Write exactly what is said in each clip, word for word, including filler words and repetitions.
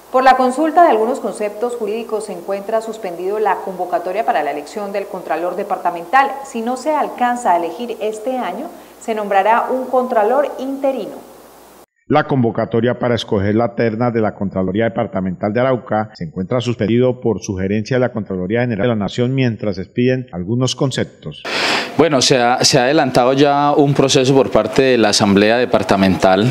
Por la consulta de algunos conceptos jurídicos se encuentra suspendido la convocatoria para la elección del Contralor Departamental. Si no se alcanza a elegir este año, se nombrará un Contralor interino. La convocatoria para escoger la terna de la Contraloría Departamental de Arauca se encuentra suspendido por sugerencia de la Contraloría General de la Nación mientras se expiden algunos conceptos. Bueno, se ha, se ha adelantado ya un proceso por parte de la Asamblea Departamental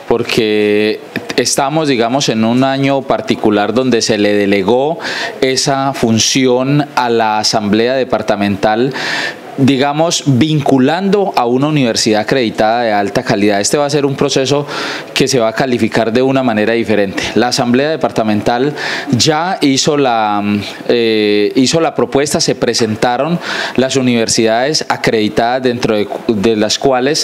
porque estamos, digamos, en un año particular donde se le delegó esa función a la Asamblea Departamental, digamos, vinculando a una universidad acreditada de alta calidad. Este va a ser un proceso que se va a calificar de una manera diferente. La Asamblea Departamental ya hizo la, eh, hizo la propuesta, se presentaron las universidades acreditadas, dentro de, de las cuales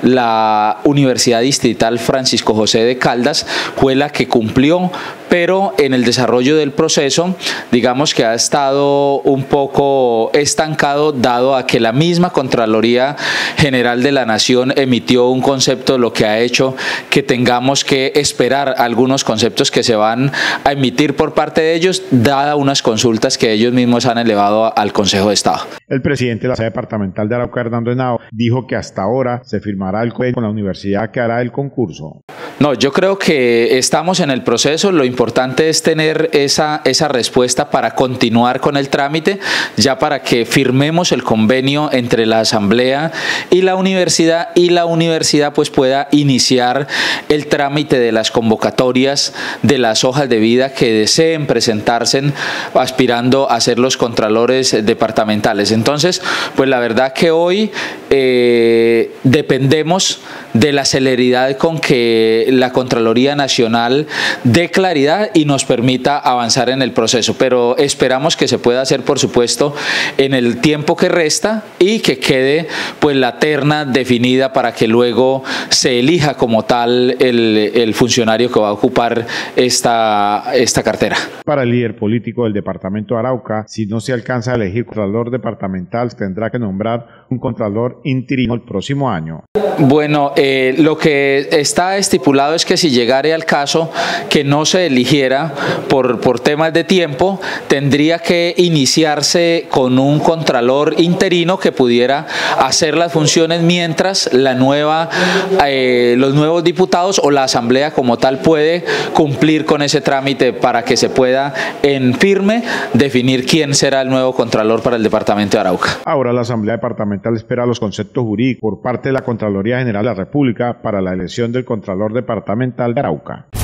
la Universidad Distrital Francisco José de Caldas fue la que cumplió, pero en el desarrollo del proceso, digamos que ha estado un poco estancado, dado a que la misma Contraloría General de la Nación emitió un concepto, lo que ha hecho que tengamos que esperar algunos conceptos que se van a emitir por parte de ellos, dada unas consultas que ellos mismos han elevado al Consejo de Estado. El presidente de la sede departamental de Arauca, Hernando Henao, dijo que hasta ahora se firmará el convenio con la universidad que hará el concurso. No, yo creo que estamos en el proceso. Lo importante es tener esa, esa respuesta para continuar con el trámite, ya para que firmemos el convenio entre la Asamblea y la universidad, y la universidad pues pueda iniciar el trámite de las convocatorias de las hojas de vida que deseen presentarse aspirando a ser los contralores departamentales. Entonces, pues la verdad que hoy eh, dependemos de la celeridad con que la Contraloría Nacional dé claridad y nos permita avanzar en el proceso, pero esperamos que se pueda hacer, por supuesto, en el tiempo que resta y que quede pues la terna definida para que luego se elija como tal el, el funcionario que va a ocupar esta, esta cartera. Para el líder político del departamento de Arauca, si no se alcanza a elegir Contralor Departamental, tendrá que nombrar un Contralor interino el próximo año. Bueno, eh, lo que está estipulado es que si llegare al caso que no se eligiera por, por temas de tiempo, tendría que iniciarse con un contralor interino que pudiera hacer las funciones mientras la nueva, eh, los nuevos diputados o la Asamblea como tal puede cumplir con ese trámite para que se pueda en firme definir quién será el nuevo contralor para el departamento de Arauca. Ahora la Asamblea Departamental espera los conceptos jurídicos por parte de la Contraloría General de la República para la elección del Contralor Departamental de Arauca.